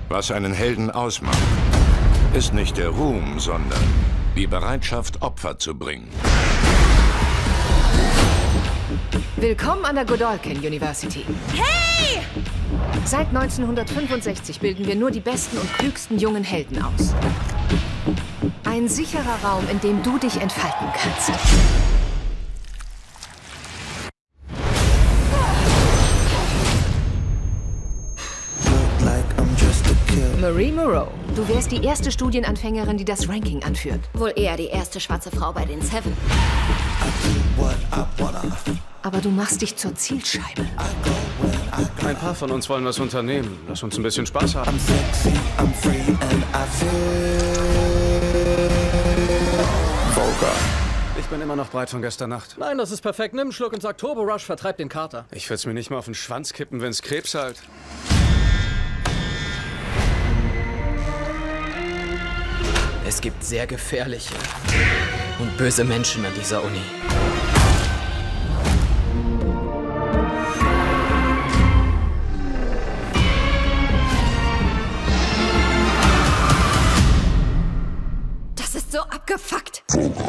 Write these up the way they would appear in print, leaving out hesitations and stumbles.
Was einen Helden ausmacht, ist nicht der Ruhm, sondern die Bereitschaft, Opfer zu bringen. Willkommen an der Godolphin University. Hey! Seit 1965 bilden wir nur die besten und klügsten jungen Helden aus. Ein sicherer Raum, in dem du dich entfalten kannst. Marie Moreau, du wärst die erste Studienanfängerin, die das Ranking anführt. Wohl eher die erste schwarze Frau bei den Seven. Aber du machst dich zur Zielscheibe. Ein paar von uns wollen was unternehmen. Lass uns ein bisschen Spaß haben. Ich bin immer noch breit von gestern Nacht. Nein, das ist perfekt. Nimm einen Schluck und sag, Turbo Rush vertreibt den Kater. Ich würde es mir nicht mal auf den Schwanz kippen, wenn's Krebs halt. Es gibt sehr gefährliche und böse Menschen an dieser Uni. Das ist so abgefuckt.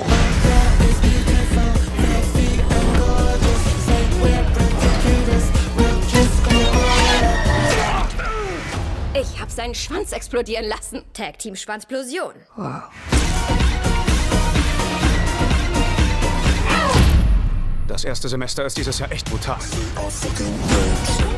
Ich hab seinen Schwanz explodieren lassen. Tag Team Schwanzplosion. Wow. Das erste Semester ist dieses Jahr echt brutal.